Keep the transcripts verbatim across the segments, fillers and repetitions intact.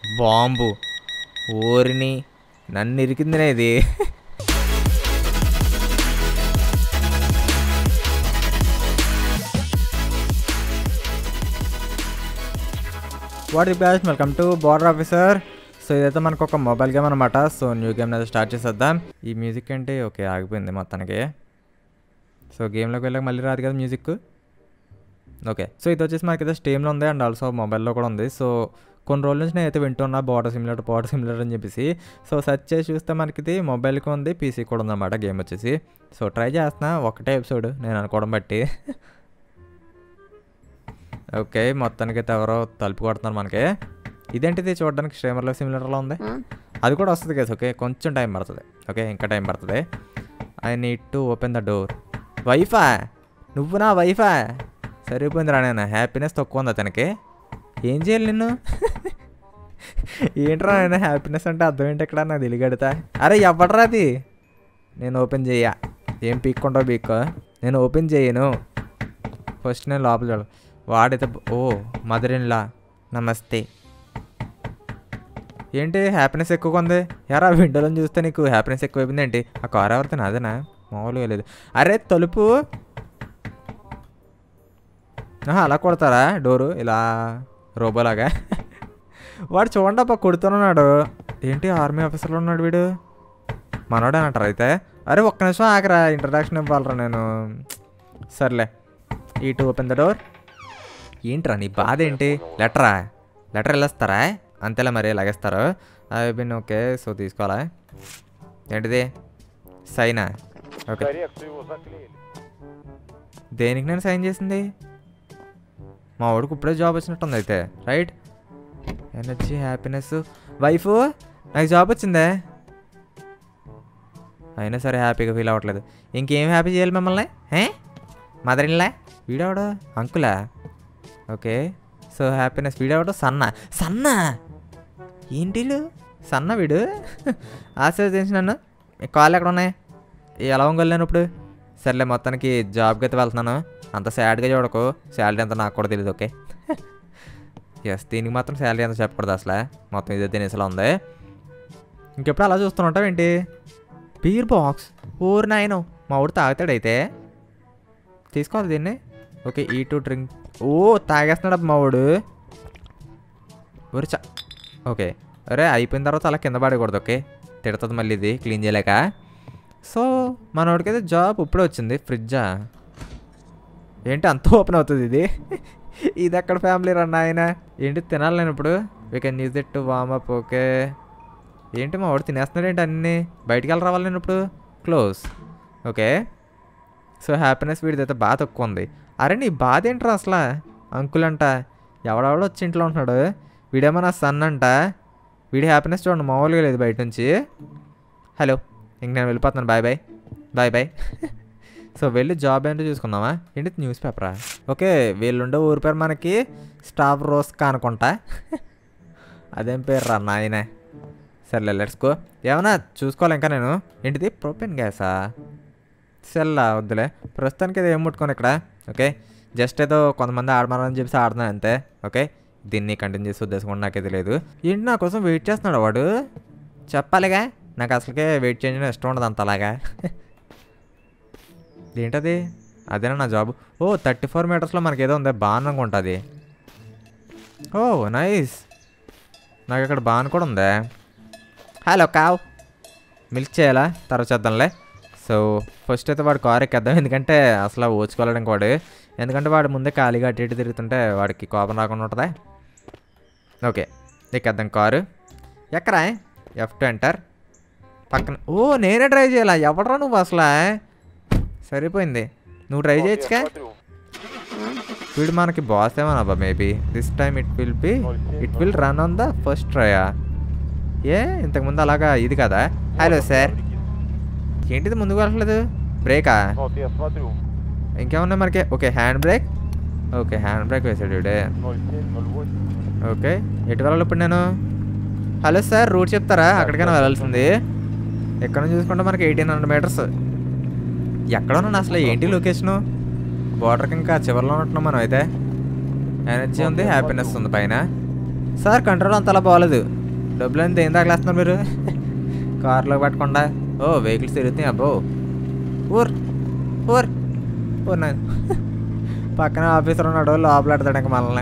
Bomb ఓరిని నన్ను ఇరికిందినే ఇది. What the batch, welcome to border officer. So ఇదైతే మనకు ఒక మొబైల్ గేమ్ అనమాట. సో న్యూ గేమ్ అయితే స్టార్ట్ చేసేద్దాం. ఈ మ్యూజిక్ ఏంటి? ఓకే ఆగిపోయింది మొత్తానికి. సో గేమ్లోకి వెళ్ళాక మళ్ళీ రాదు కదా మ్యూజిక్. ఓకే సో ఇది వచ్చేసి మనకైతే స్టీమ్లో ఉంది అండ్ ఆల్సో మొబైల్లో కూడా ఉంది. సో కొన్ని రోజుల నుంచి నేను అయితే వింటున్నా బార్డర్ సిమ్యులేటర్ బార్డర్ సిమ్యులేటర్ అని చెప్పేసి. సో సెర్చ్ చేసి చూస్తే మనకి ఇది మొబైల్కి ఉంది, పీసీ కూడా ఉందన్నమాట గేమ్ వచ్చేసి. సో ట్రై చేస్తున్నా ఒకటే ఎపిసోడ్ నేను అనుకోవడం బట్టి. ఓకే మొత్తానికి అయితే ఎవరో తలుపు కొడుతున్నారు మనకి. ఇదేంటిది చూడడానికి స్ట్రీమర్లో సిమ్యులేటర్లో ఉంది, అది కూడా వస్తుంది కదా. ఓకే కొంచెం టైం పడుతుంది. ఓకే ఇంకా టైం పడుతుంది. I need to open the door. వైఫా నువ్వు నా వైఫా సరిపోయింది రా. నేను హ్యాపీనెస్ తక్కువ ఉంది అతనికి. ఏం చేయాలి నిన్ను? ఏంట్రా నేను హ్యాపీనెస్ అంటే అర్థం ఏంటి ఎక్కడ నాకు తెలియగడతా. అరే ఎవడరా అది? నేను ఓపెన్ చెయ్య. ఏం పీక్కుంటావు పీక్, నేను ఓపెన్ చేయను. ఫస్ట్ నేను లోపల చూడ. వాడైతే ఓ మదర్ ఇన్ లా నమస్తే. ఏంటి హ్యాపీనెస్ ఎక్కువగా ఉంది? ఎరా విండోలో చూస్తే నీకు హ్యాపీనెస్ ఎక్కువ అయిపోయింది ఏంటి? ఆ కార్ ఎవరితో అదేనా? మామూలుగా లేదు. అరే తలుపు అలా కొడతారా డోరు ఇలా రోబోలాగా? వాడు చూడండి అబ్బా కొడుతున్నాడు. ఏంటి ఆర్మీ ఆఫీసర్లో ఉన్నాడు వీడు? మనోడే అంటారు అయితే. అరే ఒక్క నిమిషం ఆగరా, ఇంట్రడక్షన్ ఇవ్వాలరా నేను. సర్లే ఈ టు ఓపెన్ ద డోర్. ఏంట్రా నీ బాధ ఏంటి? లెటరా? లెటర్ వెళ్ళేస్తారా? అంతేలా మరి లాగేస్తారు. అవి బిన్ ఓకే సో తీసుకోవాలా? ఏంటిది సైనా? ఓకే దేనికి నేను సైన్ చేసింది? మా వాడికి ఇప్పుడే జాబ్ వచ్చినట్టుంది అయితే. రైట్ ఎనర్జీ హ్యాపీనెస్ వైఫ్ నాకు జాబ్ వచ్చిందే. అయినా సరే హ్యాపీగా ఫీల్ అవ్వట్లేదు. ఇంకేం హ్యాపీ చేయాలి మిమ్మల్ని? ఏ మదర్ ఇన్లా? వీడవడు అంకులా? ఓకే సో హ్యాపీనెస్ వీడవడు సన్న సన్న ఏంటి సన్న వీడు? ఆశీర్వదించి నన్ను. కాల్ ఎక్కడ ఉన్నాయి? ఎలా ఉంగలేను ఇప్పుడు? సర్లే మొత్తానికి జాబ్కి అయితే వెళ్తున్నాను. అంత సాడ్గా చూడకు. శాలరీ ఎంత నాకు కూడా తెలియదు. ఓకే ఎస్ దీనికి మాత్రం శాలరీ ఎంత చెప్పకూడదు అసలు. మొత్తం ఇదే తినేసలా ఉంది. ఇంకెప్పుడు అలా చూస్తుంటావు ఏంటి? బీర్ బాక్స్ ఊరు నాయను మా ఊరు తాగుతాడైతే. తీసుకోవాలి దీన్ని. ఓకే ఈ టు డ్రింక్. ఓ తాగేస్తున్నాడు మా వాడు. ఊరి చా ఓకే అరే అయిపోయిన తర్వాత అలా కింద పడకూడదు. ఓకే తిడుతుంది మళ్ళీ ఇది క్లీన్ చేయలేక. సో మనోడికైతే జాబ్ ఇప్పుడే వచ్చింది. ఫ్రిడ్జా ఏంటి అంత ఓపెన్ అవుతుంది ఇది? ఇది ఎక్కడ ఫ్యామిలీ రన్ ఆయన? ఏంటి తినాలి నేను ఇప్పుడు? We can use it to warm up. Okay ఏంటి మా వాడు తినేస్తున్నాడు ఏంటి అన్నీ? బయటికి వెళ్ళి రావాలి నేను ఇప్పుడు. క్లోజ్. ఓకే సో హ్యాపీనెస్ వీడిదైతే బాగా తక్కువ ఉంది. అరే నీ బాధ ఏంట్రా అసలు? అంకుల్ అంట ఎవడెవడో వచ్చి ఇంట్లో ఉంటున్నాడు. వీడేమో నా సన్ అంట. వీడి హ్యాపీనెస్ చూడండి మామూలుగా లేదు బయట నుంచి. హలో ఇంక నేను వెళ్ళిపోతున్నాను. Bye bye bye bye. So వెళ్ళి జాబ్ ఏంటో చూసుకుందామా? ఏంటి న్యూస్ పేపరా? ఓకే వీళ్ళుండే ఊరి పేరు మనకి స్టాఫ్ రోస్కా అనుకుంటా. అదేం పేరు రా నాయన. సర్లే లెట్స్ గో. ఏమన్నా చూసుకోవాలి ఇంకా నేను. ఏంటిది ప్రొపెన్ గ్యాసా? సెల్లా వద్దులే ప్రస్తుతానికి అది ఏం ముట్టుకోను ఇక్కడ. ఓకే జస్ట్ ఏదో కొంతమంది ఆడమని చెప్పేసి ఆడుతున్నాను అంతే. ఓకే దీన్ని కంటిన్యూ చేసి ఉద్దేశం నాకే తెలియదు. ఏంటి నా కోసం వెయిట్ చేస్తున్నాడు వాడు? చెప్పాలిగా నాకు అసలుకే వెయిట్ చేయడం ఇష్టం ఉండదు అంతలాగా. ఏంటది? అదేనా నా జాబ్? ఓ థర్టీ ఫోర్ మీటర్స్లో మనకి ఏదో ఉంది బాన్ అనుకుంటుంది. ఓ నైస్ నాకు ఇక్కడ బాన్ కూడా ఉందే. హలో కావ్ మిల్క్ చేయాలా? తర్వాత చేద్దాంలే. సో ఫస్ట్ అయితే వాడు కారు ఎక్కేద్దాం. ఎందుకంటే అసలు ఓచుకోలేడు ఇంకోడు. ఎందుకంటే వాడు ముందే ఖాళీగా అటు ఇటు తిరుగుతుంటే వాడికి కోపం రాకుండా ఉంటుందా. ఓకే ఎక్కేద్దాం కారు. ఎక్కరా? F to enter. పక్కన ఓ నేనే డ్రైవ్ చేయాలా? ఎవడరా నువ్వు అసలు? సరిపోయింది నువ్వు డ్రైవ్ చేయొచ్చుగా. వీడు మనకి బాస్ ఏమన్నా maybe this time it will be it will run on the first ట్రయా. ఏ ఇంతకుముందు అలాగా ఇది కదా. హలో సార్ ఏంటిది ముందుకు వెళ్ళట్లేదు? బ్రేకా? ఇంకేమన్నా మనకి? Okay hand brake. Okay hand brake వేసాడు ఇడే. ఓకే ఎటు వెళ్ళాలి ఇప్పుడు నేను? హలో సార్ రూట్ చెప్తారా? అక్కడికైనా వెళ్ళాల్సింది. ఎక్కడ నుంచి చూసుకుంటే మనకి ఎయిటీన్ హండ్రెడ్ మీటర్స్. ఎక్కడ ఉన్నాను అసలు? ఏంటి లొకేషను? బార్డర్కి ఇంకా చివరిలో ఉంటున్నాం మనం అయితే. ఎనర్జీ ఉంది హ్యాపీనెస్ ఉంది పైన. సార్ కంట్రోల్ అంతలా బాగోలేదు. డబ్బులు అంతా ఏం తగలేస్తున్నారు మీరు కార్లో పట్టకుండా? ఓ వెహికల్స్ తిరుగుతాయి అబ్బో. ఊర్ ఊర్ ఊర్ నా పక్కన ఆఫీసర్ ఉన్నాడు, లోపలాడతాడు ఇంక మనల్ని.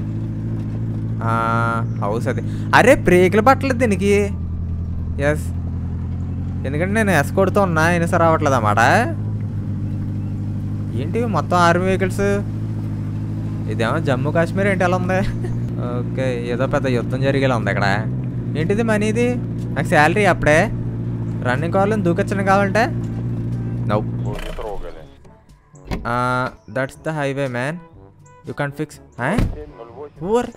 హౌస్ అది. అరే బ్రేకులు పట్టలేదు దీనికి. ఎస్, ఎందుకంటే నేను ఎస్ కొడుతూ ఉన్నా, అయినా సరే రావట్లేదు అన్నమాట. ఏంటి మొత్తం ఆర్మీ వెహికల్స్? ఇదేమో జమ్మూ కాశ్మీర్ ఏంటి ఎలా ఉంది? ఓకే, ఏదో పెద్ద యుద్ధం జరిగేలా ఉంది ఇక్కడ. ఏంటిది మనీది? నాకు శాలరీ అప్పుడే. రన్నింగ్ కావాలని దూకొచ్చని కావాలంటే no. That's the highway man, you can't fix. ఊర్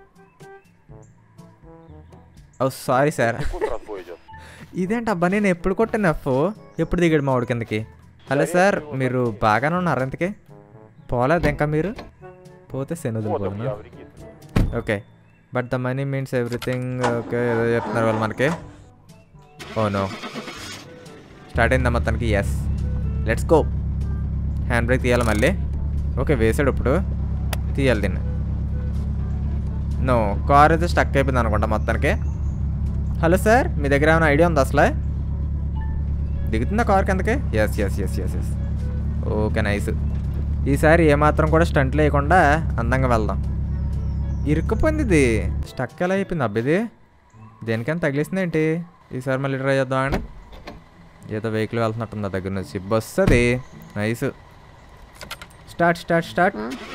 ఓ సారీ సార్. ఇదేంటి అబ్బా, నేను ఎప్పుడు కొట్టాను ఎఫ్, ఎప్పుడు దిగాడు మా వాడి కిందకి. హలో సార్, మీరు బాగానే ఉన్నారు ఎంతకి? పోలేదు ఇంకా మీరు? పోతే శనుదులు పోను. Okay, but the money means everything. Okay, ఏదో చెప్తున్నారు వాళ్ళు మనకి. ఓ నో, స్టార్ట్ అయిందా మొత్తానికి? Yes, let's go. Hand brake తీయాలి మళ్ళీ. ఓకే, వేసాడు ఇప్పుడు, తీయాలి దీన్ని. నో, కార్ అయితే స్టక్ అయిపోయింది అనుకుంటా మొత్తానికి. హలో సార్, మీ దగ్గర ఏమైనా ఐడియా ఉందా అసలే? దిగుతుందా కార్ కిందకి? Yes yes yes yes yes okay, nice. ఈసారి ఏమాత్రం కూడా స్టంట్ లేకుండా అందంగా వెళ్దాం. ఇరుక్కుపోయింది ఇది, స్టక్ ఎలా అయిపోయింది అబ్బా ఇది? దేనికైనా తగిలేసింది ఏంటి? ఈసారి మళ్ళీ ట్రై చేద్దాం అండి. ఏదో వెహికల్ వెళ్తున్నట్టుంది దగ్గర నుంచి, బస్సు అది. Nice, start start start.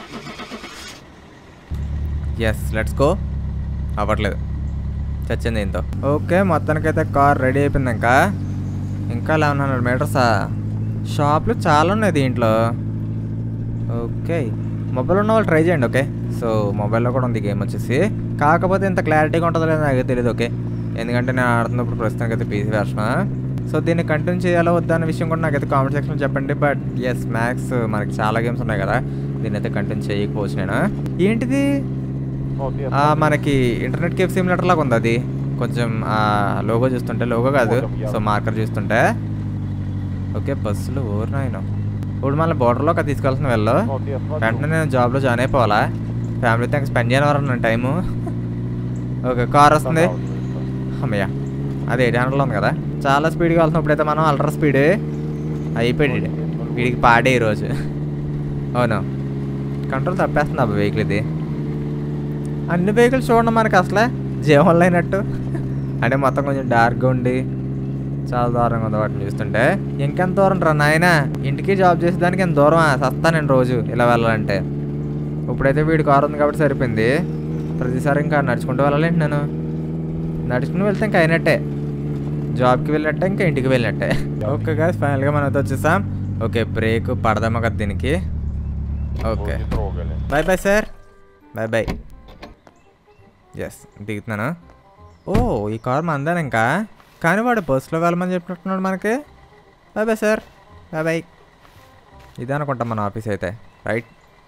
Yes, let's go. అవ్వట్లేదు, చచ్చింది ఏంతో. ఓకే, మొత్తానికైతే కార్ రెడీ అయిపోయింది. ఇంకా ఇంకా లెవెన్ హండ్రెడ్ మీటర్సా? షాప్లు చాలా ఉన్నాయి దీంట్లో. ఓకే, మొబైల్ ఉన్న వాళ్ళు ట్రై చేయండి. ఓకే, సో మొబైల్లో కూడా ఉంది గేమ్ వచ్చేసి, కాకపోతే ఇంత క్లారిటీగా ఉంటుందో లేదో నాకు తెలియదు. ఓకే, ఎందుకంటే నేను ఆడుతున్నప్పుడు ప్రస్తుతానికి అయితే పీసీ వెర్షన్. సో దీన్ని కంటిన్యూ చేయాలో వద్దా అనే విషయం కూడా నాకైతే కామెంట్ సెక్షన్లో చెప్పండి. బట్ ఎస్, మ్యాక్స్ మనకి చాలా గేమ్స్ ఉన్నాయి కదా, దీన్ని అయితే కంటిన్యూ చేయకపోవచ్చు నేను. ఏంటిది మనకి ఇంటర్నెట్ కేఫ్ సిమ్యులేటర్ లాగా ఉంది అది. కొంచెం లోగో చూస్తుంటే, లోగో కాదు సో మార్కర్ చూస్తుంటే. ఓకే, బస్సులు ఓవర్ నాయన. ఇప్పుడు మళ్ళీ బోర్డర్లో ఒక తీసుకెళ్తున్నా వెళ్ళు. వెంటనే నేను జాబ్లో జాయిన్ అయిపోవాలా? ఫ్యామిలీతో ఇంకా స్పెండ్ చేయని వారు టైము. ఓకే, కార్ వస్తుంది. అమ్మయ్య, అది ఎయిట్ హండ్రెడ్లో ఉంది కదా, చాలా స్పీడ్గా వెళ్తున్నప్పుడైతే మనం అల్ట్రా స్పీడ్ అయిపోయాడు వీడికి పాడే ఈరోజు. అవును, కంట్రోల్ తప్పేస్తుంది అబ్బా వెహికల్ ఇది. అన్ని వెహికల్స్ చూడండి మనకి అసలే జీవంలో అయినట్టు. అంటే మొత్తం కొంచెం డార్క్గా ఉండి చాలా దూరంగా ఉంది వాటిని చూస్తుంటే. ఇంకెంత దూరం రా నాయన, ఇంటికి జాబ్ చేసేదానికి ఎంత దూరం సస్తా నేను రోజు ఇలా వెళ్ళాలంటే. ఇప్పుడైతే వీడి కారు ఉంది కాబట్టి సరిపోయింది. ప్రతిసారి ఇంకా నడుచుకుంటూ వెళ్ళాలంటే నేను నడుచుకుని వెళ్తే ఇంకా అయినట్టే, జాబ్కి వెళ్ళినట్టే, ఇంకా ఇంటికి వెళ్ళినట్టే. ఓకే గాయ్స్, ఫైనల్గా మనం అయితే వచ్చేసాం. ఓకే, బ్రేక్ పడదామా కదా దీనికి. Okay, bye bye sir, bye bye. Yes, దిగుతున్నాను. ఓ, ఈ కార్ మందాను ఇంకా, కానీ వాడు బస్సులో వెళ్ళమని చెప్పినట్టున్నాడు మనకి. Bye bye sir, bye bye. ఇదే అనుకుంటాం మన ఆఫీస్ అయితే, రైట్?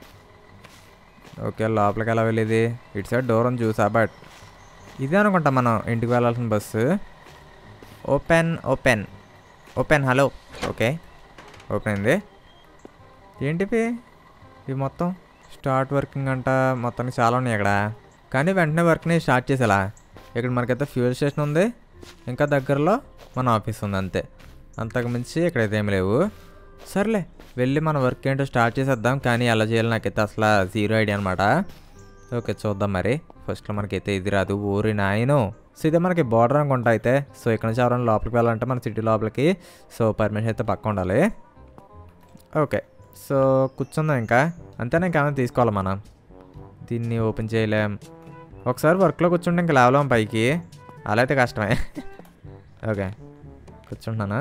ఓకే, లోపలికి ఎలా వెళ్ళేది? ఇటు సైడ్ డోర్ అని చూసా, బట్ ఇదే అనుకుంటాం మనం ఇంటికి వెళ్ళాల్సిన bus. Open open open hello. Okay, open అయింది. ఏంటివి ఇవి మొత్తం? స్టార్ట్ వర్కింగ్ అంట. మొత్తానికి చాలా ఉన్నాయి ఇక్కడ, కానీ వెంటనే వర్క్ని స్టార్ట్ చేసేలా. ఇక్కడ మనకైతే ఫ్యూయల్ స్టేషన్ ఉంది, ఇంకా దగ్గరలో మన ఆఫీస్ ఉంది, అంతే. అంతకు మించి ఇక్కడైతే ఏమి లేవు. సర్లే, వెళ్ళి మన వర్క్ ఏంటో స్టార్ట్ చేసేద్దాం. కానీ ఎలా చేయాలి నాకైతే అసలు జీరో ఐడియా అనమాట. ఓకే, చూద్దాం మరి. ఫస్ట్లో మనకైతే ఇది రాదు. ఊరి నాయను. సో ఇదే మనకి బార్డర్ అనుకుంటా అయితే. సో ఇక్కడ నుంచి ఎవరైనా లోపలికి వెళ్ళాలంటే మన సిటీ లోపలికి సో పర్మిషన్ అయితే పక్క ఉండాలి. ఓకే, సో కూర్చుందాం ఇంకా, అంతేనా? ఇంకేమైనా తీసుకోవాలి మనం. దీన్ని ఓపెన్ చేయలేం. ఒకసారి వర్క్లో కూర్చుంటే ఇంకా లేవలేం పైకి, అలా అయితే కష్టమే. ఓకే, కూర్చుంటున్నాను.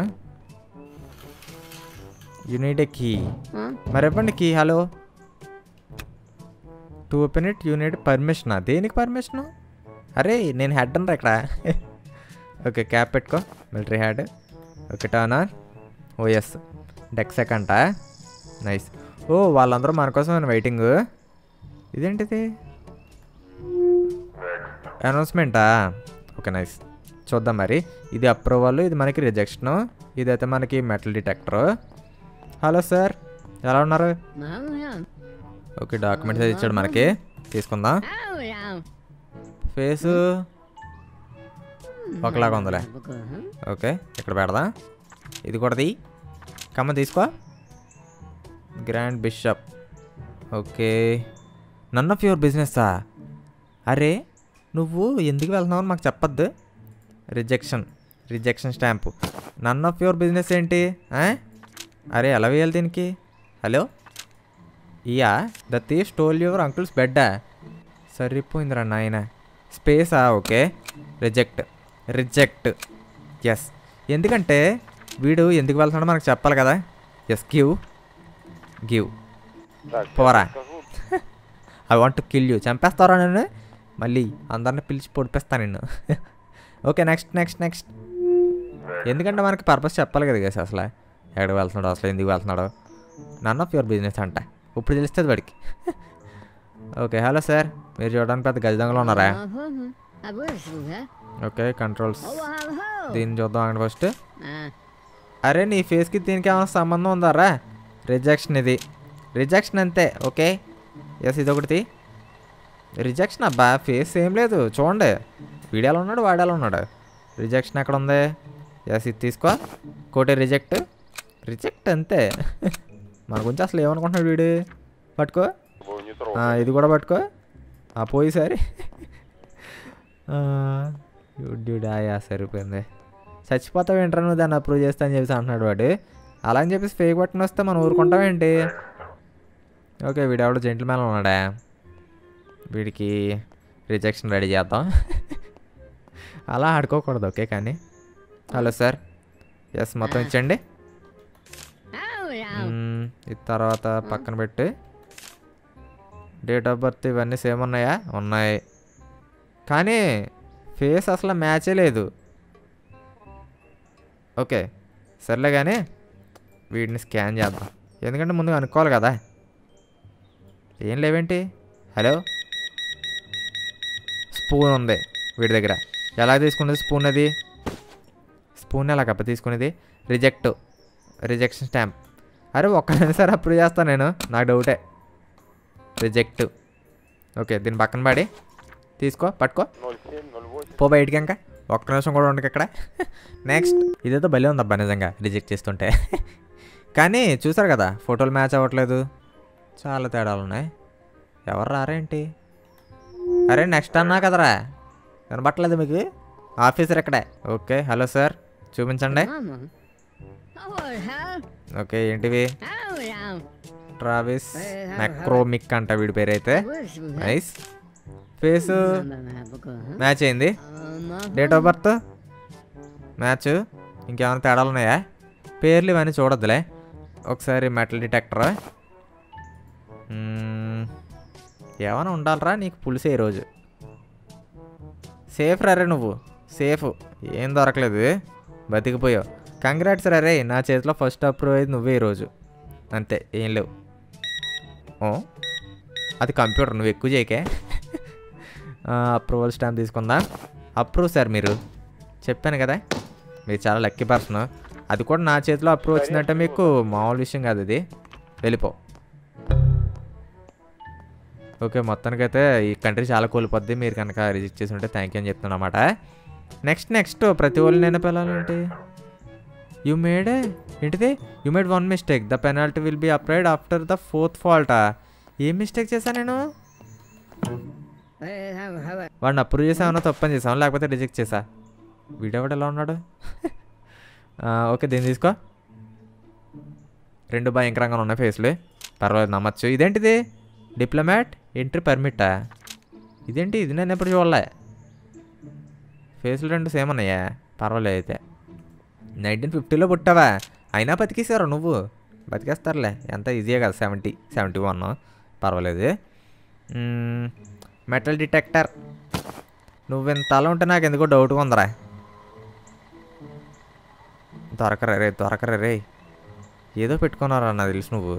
You need a key. మరి ఇవ్వండి key. Hello, to open it you need పర్మిషనా? దేనికి పర్మిషను? అరే నేను హెడ్ అనరా ఇక్కడ. ఓకే, క్యాప్ పెట్టుకో, military hat. Okay, turn on. Oh yes, డెక్ సెకంట. నైస్. ఓ, వాళ్ళందరూ మన కోసం వెయిటింగ్. ఇదేంటిది? అనౌన్స్మెంటా? Okay, nice. చూద్దాం మరి. ఇది అప్రూవల్, ఇది మనకి రిజెక్షను, ఇదైతే మనకి మెటల్ డిటెక్టరు. హలో సార్, ఎలా ఉన్నారు? ఓకే, డాక్యుమెంట్స్ ఇచ్చాడు మనకి, తీసుకుందాం. ఫేసు ఒకలాగా ఉందిలే. ఓకే ఇక్కడ పెడదాం. ఇది కూడా తీ కమ్మ తీసుకో. Grand bishop. Okay none of your బిజినెస్సా? అరే నువ్వు ఎందుకు వెళ్తున్నావు మాకు చెప్పొద్దు. Rejection rejection stamp. None of your business ఏంటి? అరే ఎలా వేయాలి దీనికి? హలో ఇయా the thief stole your uncle's బెడ్డా? సరిపోయిందిరా నాయన. స్పేసా? Okay reject reject yes. ఎందుకంటే వీడు ఎందుకు వెళ్తున్నాడో మనకు చెప్పాలి కదా. ఎస్ గివ్ గివ్ పోరా. I want to kill you. చంపేస్తారా నేను? మళ్ళీ అందరిని పిలిచి పొడిపేస్తాను నిన్ను. Okay next next next. ఎందుకంటే మనకి పర్పస్ చెప్పాలి కదా గైస్. అసలు ఎక్కడికి వెళ్తున్నాడు, అసలు ఎందుకు వెళ్తున్నాడు? నన్ ఆఫ్ యువర్ బిజినెస్ అంట. ఇప్పుడు తెలుస్తుంది వాడికి. ఓకే హలో సార్, మీరు చూడడానికి పెద్ద గజదంగలో ఉన్నారా? ఓకే కంట్రోల్స్ దీన్ని చూద్దాం అండి ఫస్ట్. అరే నీ ఫేస్కి దీనికి ఏమైనా సంబంధం ఉందారా? రిజెక్షన్ ఇది రిజెక్షన్ అంతే. ఓకే ఎస్ ఇది ఒకటి రిజెక్షన్. అబ్బా ఫేస్ ఏం లేదు చూడండి. వీడియోలో ఉన్నాడు వాడాలో ఉన్నాడు. రిజెక్షన్ ఎక్కడ ఉంది? ఎస్ ఇది తీసుకో. కోటి రిజెక్ట్ రిజెక్ట్ అంతే. మన గురించి అసలు ఏమనుకుంటున్నాడు వీడు? పట్టుకో. ఇది కూడా పట్టుకో. పోయిసారి డ్యూడాయా సరిపోయింది. చచ్చిపోతావు ఏంట్రా నువ్వు దాన్ని అప్రూవ్ చేస్తా అని చెప్పేసి అంటున్నాడు వాడు. అలా అని చెప్పేసి ఫేక్ బట్టన్ వస్తే మనం ఊరుకుంటామేంటి? ఓకే వీడు ఎవడో జెంటిల్ మ్యాన్ ఉన్నాడా? వీడికి రిజెక్షన్ రెడీ చేద్దాం. అలా ఆడుకోకూడదు. ఓకే కానీ హలో సార్ ఎస్ మొత్తం ఇచ్చండి. ఇది తర్వాత పక్కన పెట్టి డేట్ ఆఫ్ బర్త్ ఇవన్నీ సేమ్ ఉన్నాయా? ఉన్నాయి కానీ ఫేస్ అసలు మ్యాచే లేదు. ఓకే సర్లే కానీ వీడిని స్కాన్ చేద్దాం. ఎందుకంటే ముందు అనుకోవాలి కదా. ఏం లేవేంటి? హలో స్పూన్ ఉంది వీడి దగ్గర. ఎలా తీసుకునేది స్పూన్? అది స్పూన్ ఎలా కప్ప తీసుకునేది? Reject rejection stamp. అరే ఒక్కసారి సార్ అప్రూవ్ చేస్తాను నేను, నాకు డౌటే. రిజెక్ట్. ఓకే దీన్ని పక్కన పడి తీసుకో పట్టుకో పో బయటికి. ఇంకా ఒక్క నిమిషం కూడా ఉండక ఇక్కడ. నెక్స్ట్ ఇదేదో భలే ఉంది అబ్బా నిజంగా రిజెక్ట్ చేస్తుంటే. కానీ చూసారు కదా ఫోటోలు మ్యాచ్ అవ్వట్లేదు, చాలా తేడాలు ఉన్నాయి. ఎవరు రారేంటి? అరే నెక్స్ట్ అన్నా కదరా, కనబట్టలేదు మీకు? ఆఫీసర్ ఎక్కడే? ఓకే హలో సార్ చూపించండి. ఓకే ఏంటివి? ట్రావిస్ మెక్రోమిక్ అంట వీడి పేరు అయితే. నైస్. ఫేస్ మ్యాచ్ అయింది. Date of birth match. ఇంకేమైనా తేడాలు ఉన్నాయా? పేర్లు ఇవన్నీ చూడొద్దులే. ఒకసారి మెటల్ డిటెక్టర్. ఏమైనా ఉండాలరా నీకు పులిసే ఈరోజు. సేఫ్ రే నువ్వు, సేఫ్. ఏం దొరకలేదు, బతికిపోయావు. కంగ్రాట్స్ రే, నా చేతిలో ఫస్ట్ అప్రూవ్ అయ్యేది నువ్వే ఈరోజు. అంతే ఏం లేవు. అది కంప్యూటర్, నువ్వు ఎక్కువ చేయకే. అప్రూవల్ స్టాంప్ తీసుకుందా? అప్రూవ్ సార్ మీరు. చెప్పాను కదా మీరు చాలా లక్కీ పర్సన్. అది కూడా నా చేతిలో అప్రూవ్ వచ్చిందంటే మీకు మామూలు విషయం కాదు ఇది. వెళ్ళిపో. ఓకే మొత్తానికైతే ఈ కంట్రీ చాలా కోల్పోద్ది మీరు కనుక రిజెక్ట్ చేసి ఉంటే. థ్యాంక్ యూ అని చెప్తున్నా అన్నమాట. నెక్స్ట్ నెక్స్ట్ ప్రతి వాళ్ళు నేను పిల్లలేంటి? యూ మేడ్ ఏంటిది? You made one mistake, the penalty will be applied after the fourth ఫాల్టా? ఏం మిస్టేక్ చేశాను నేను? వాడిని అప్రూవ్ చేసామన్నా తప్పని చేసాను, లేకపోతే రిజెక్ట్ చేసా. వీడియో కూడా ఎలా ఉన్నాడు? ఓకే దీన్ని తీసుకో. రెండు భయంకరంగా ఉన్నాయి ఫేస్లు, పర్వాలేదు నమ్మచ్చు. ఇదేంటిది? డిప్లొమాట్ ఎంట్రీ పర్మిటా? ఇదేంటి? ఇది నేను ఎప్పుడు చూడలే. ఫేస్లు రెండు సేమ్ ఉన్నాయా? పర్వాలేదు అయితే. నైన్టీన్ ఫిఫ్టీలో పుట్టావా? అయినా బతికేసారు నువ్వు. బతికేస్తారులే, ఎంత ఈజీగా కదా. సెవెంటీ సెవెంటీ వన్ పర్వాలేదు. Metal detector. నువ్వు ఇంత అలా ఉంటే నాకు ఎందుకో డౌట్గా ఉందరా. దొరకరా రే, దొరకరా రే. ఏదో పెట్టుకున్నారా నాకు తెలుసు నువ్వు.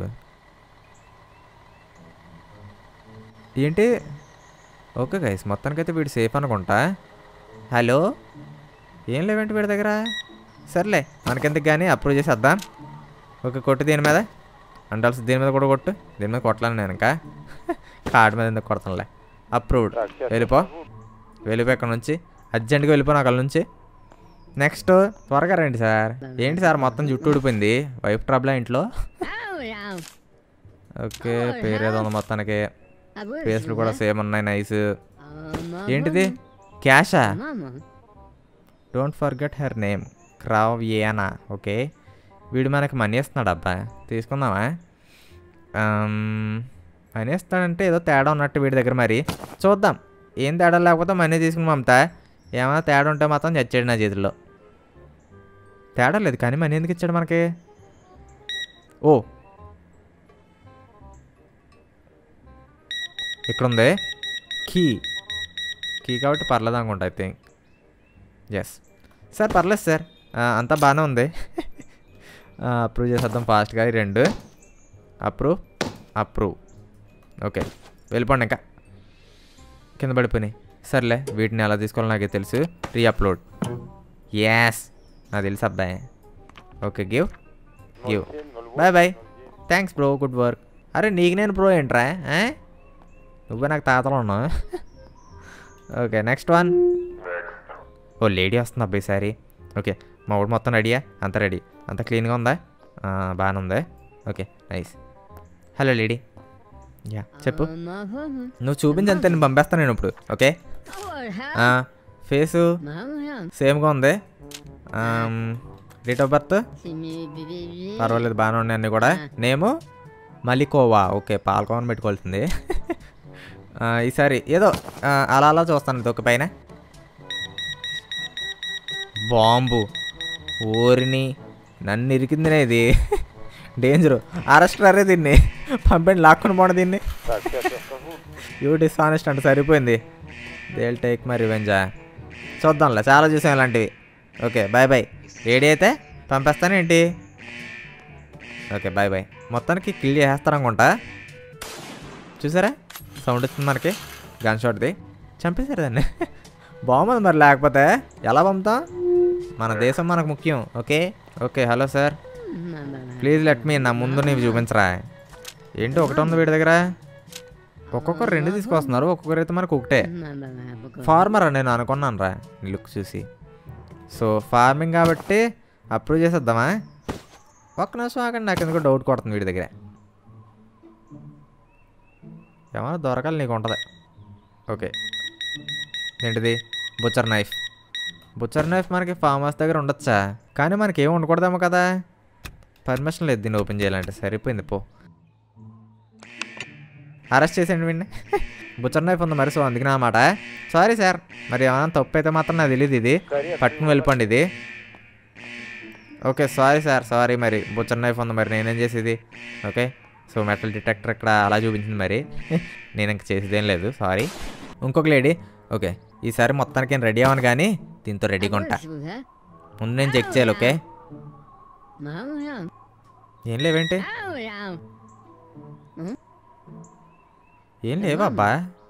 ఏంటి? ఓకే గైస్ మొత్తానికైతే వీడు సేఫ్ అనుకుంటా. హలో ఏం లేవేంటి వీడి దగ్గర? సర్లే మనకెందుకు కానీ అప్రూవ్ చేసేద్దాం. ఓకే కొట్టు దీని మీద. అండాల్సి దీని మీద కూడా కొట్టు. దీని మీద కొట్టలేను నేను, ఇంకా కార్డు మీద ఎందుకు కొడతానులే. అప్రూవ్డ్. వెళ్ళిపో వెళ్ళిపో ఇక్కడ నుంచి, అర్జెంట్గా వెళ్ళిపో నా కళ్ళ నుంచి. నెక్స్ట్ త్వరగా రండి సార్. ఏంటి సార్ మొత్తం జుట్టు ఊడిపోయింది, వైఫ్ ట్రబుల్ ఇంట్లో. ఓకే పేరు ఏదో ఉంది మొత్తానికి, ఫేస్లు కూడా సేమ్ ఉన్నాయి, నైస్. ఏంటిది క్యాషా? డోంట్ ఫర్గెట్ హెర్ నేమ్ క్రావ్యానా. ఓకే వీడు మనకి మనీ ఇస్తున్నాడు అబ్బా, తీసుకుందామా? మనీ ఇస్తాడంటే ఏదో తేడా ఉన్నట్టు వీడి దగ్గర, మరి చూద్దాం. ఏం తేడా లేకపోతే మనీ తీసుకుని మమతా, ఏమైనా తేడా ఉంటే మాత్రం చచ్చాడు నా చేతుల్లో. తేడా లేదు కానీ మనీ ఎందుకు ఇచ్చాడు మనకి? ఓ ఇక్కడ ఉంది కీ, కీ కాబట్టి పర్లేదు అనుకుంటా, ఐ థింక్. ఎస్ సార్ పర్లేదు సార్, అంతా బాగానే ఉంది. అప్రూవ్ చేసేద్దాం ఫాస్ట్గా. ఈ రెండు అప్రూవ్ అప్రూవ్. ఓకే వెళ్ళిపోండి, ఇంకా కింద పడిపోయినాయి. సర్లే వీటిని ఎలా తీసుకోవాలో నాకే తెలుసు. రీ అప్లోడ్. యాస్ నాకు తెలుసు అబ్బాయి. Okay give give. Bye bye, thanks bro, good work. అరే నీకు నేను బ్రో ఏంట్రా, నువ్వే నాకు తాతలో ఉన్నావు. Okay next one. ఓ లేడీ వస్తుంది అబ్బాయి సారీ. ఓకే మా ఊడు మొత్తం రెడీయా? అంత రెడీ, అంత క్లీన్గా ఉందా? బాగానే ఉంది. Okay nice. Hello lady, yeah చెప్పు. నువ్వు చూపించి అంతే, నేను పంపేస్తాను నేను ఇప్పుడు. ఓకే ఫేసు సేమ్గా ఉంది. డేట్ ఆఫ్ బర్త్ పర్వాలేదు బాగానే ఉన్నాయి అన్నీ కూడా. Name Malikova. ఓకే పాలకోవని పెట్టుకోవాల్సింది. ఈసారి ఏదో అలా అలా చూస్తాను. ఇది ఒక పైన బాంబు, ఊరిని నన్ను ఇరికిందినే, ఇది డేంజరు. అరెస్ట్ అరే దీన్ని పంపండి, లాక్కుని పోండి దీన్ని. యూ డిస్ఆనెస్ట్ అంటే సరిపోయింది. దే విల్ టేక్ మై రివెంజా. చూద్దాంలే, చాలా చూసాం ఇలాంటివి. Okay bye bye. ఏడి అయితే పంపేస్తాను ఏంటి? Okay bye bye. మొత్తానికి కిల్ చేసేస్తారనుకుంటా. చూసారా సౌండ్ వస్తుంది మనకి, గన్ షాట్ది. చంపేశారు దాన్ని. బాగుంది మరి, లేకపోతే ఎలా పంపుతాం? మన దేశం మనకు ముఖ్యం. Okay okay hello sir, please let me, నా ముందు నీవు చూపించరా. ఏంటి ఒకటే ఉంది వీడి దగ్గర, ఒక్కొక్కరు రెండు తీసుకొస్తున్నారు, ఒక్కొక్కరు అయితే మనకు ఒకటే. ఫార్మర్ అని నేను అనుకున్నాను రా లుక్ చూసి. సో ఫార్మింగ్ కాబట్టి అప్రూవ్ చేసేద్దామా? ఒక్క నిమిషం ఆగండి, నాకు ఎందుకో డౌట్ కొడుతుంది వీడి దగ్గర. ఏమన్నా దొరకాలి నీకు ఉంటుంది. ఓకే ఏంటిది? Butcher knife. బుచ్చర్ నైఫ్ మనకి ఫామ్ హౌస్ దగ్గర ఉండొచ్చా? కానీ మనకి ఏమి ఉండకూడదేమో కదా, పర్మిషన్ లేదు దీన్ని ఓపెన్ చేయాలంటే. సరిపోయింది పో, అరెస్ట్ చేసేయండి వీడిని. బుచ్చర్ నైఫ్ ఉంది మరి, సో అందుకనే అన్నమాట. సారీ సార్, మరి ఏమైనా తప్పు అయితే మాత్రం నాకు తెలియదు, ఇది పట్టుకుని వెళ్ళిపోండి ఇది. ఓకే సారీ సార్ సారీ, మరి బుచ్చర్ నైఫ్ ఉంది మరి నేనేం చేసేది? ఓకే సో మెటల్ డిటెక్టర్ ఇక్కడ అలా చూపించింది, మరి నేను ఇంక చేసేదేం లేదు, సారీ. ఇంకొక లేడీ. ఓకే ఈసారి మొత్తానికి నేను రెడీ అవ్వను, కానీ దీంతో రెడీగా ఉంటా. ముందు నేను చెక్ చేయాలి. ఓకే ఏం లేవేంటి, ఏం లేవబ్బా,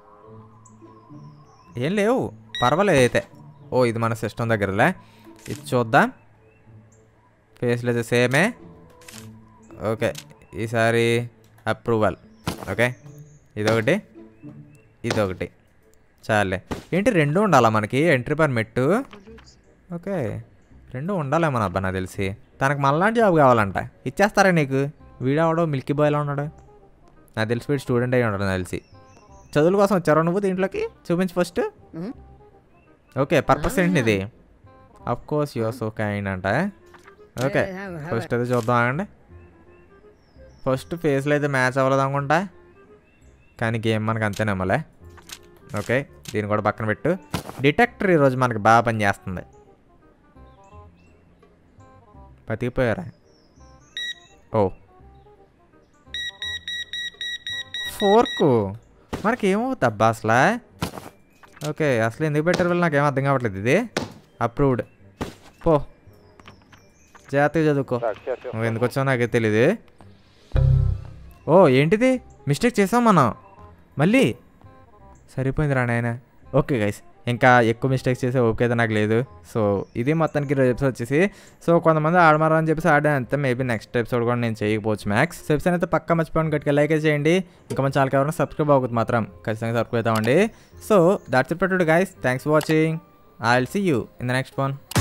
ఏం లేవు, పర్వాలేదు అయితే. ఓ ఇది మన సిస్టమ్ దగ్గరలే, ఇది చూద్దాం. ఫేస్లు అయితే సేమే. ఓకే ఈసారి అప్రూవల్. ఓకే ఇదొకటి ఇదొకటి చాలే. ఏంటి రెండు ఉండాలా మనకి ఎంట్రీ పర్మిట్? ఓకే రెండు ఉండాలేమో అబ్బా నాకు తెలిసి. తనకు మళ్ళాంటి జాబ్ కావాలంట, ఇచ్చేస్తారా నీకు? వీడావాడో మిల్కీ బాయ్లో ఉన్నాడు నాకు తెలిసి, వీడు స్టూడెంట్ అయ్యి ఉంటాడు నాకు తెలిసి. చదువుల కోసం వచ్చారా నువ్వు దీంట్లోకి? చూపించి ఫస్ట్. ఓకే పర్పస్ ఏంటి ఇది? Of course your so kind అంట. ఓకే ఫస్ట్ అయితే చూద్దాం ఆగండి. ఫస్ట్ ఫేస్లో అయితే మ్యాచ్ అవ్వలేదు అనుకుంటా, కానీ గేమ్ మనకు అంతేనేమోలే. ఓకే దీన్ని కూడా పక్కన పెట్టు. డిటెక్టర్ ఈరోజు మనకి బాగా పనిచేస్తుంది. బతికిపోయారా? ఓ ఫోర్కు మనకి ఏమవుతుంది అబ్బా అసలు? ఓకే అసలు ఎందుకు పెట్టారు వీళ్ళు నాకేం అర్థం కావట్లేదు. ఇది అప్రూవ్డ్. పో జాగ్రత్తగా చదువుకో. నువ్వు ఎందుకు వచ్చావు నాకే తెలీదు. ఓ ఏంటిది మిస్టేక్ చేసాం మనం మళ్ళీ? సరిపోయింది రా నాయన. ఓకే గైస్ ఇంకా ఎక్కువ మిస్టేక్స్ చేసే ఓకే అయితే నాకు లేదు. సో ఇది మొత్తానికి ఈరోజు ఎపిసోడ్ వచ్చేసి. సో కొంతమంది ఆడమారా అని చెప్పేసి ఆడాను అంతే. మేబీ నెక్స్ట్ ఎపిసోడ్ కూడా నేను చేయకపోవచ్చు మ్యాక్స్. సో ఎపిసోడ్ అయితే పక్కా మర్చిపోండి, గట్టిగా లైక్ చేయండి. ఇంకా మన ఛానల్కి ఎవరైనా సబ్స్క్రైబ్ అవుతుంది మాత్రం ఖచ్చితంగా సబ్స్క్రైబ్ అవుతామండి. So that's it for today guys, thanks for watching. I will see you in the next one.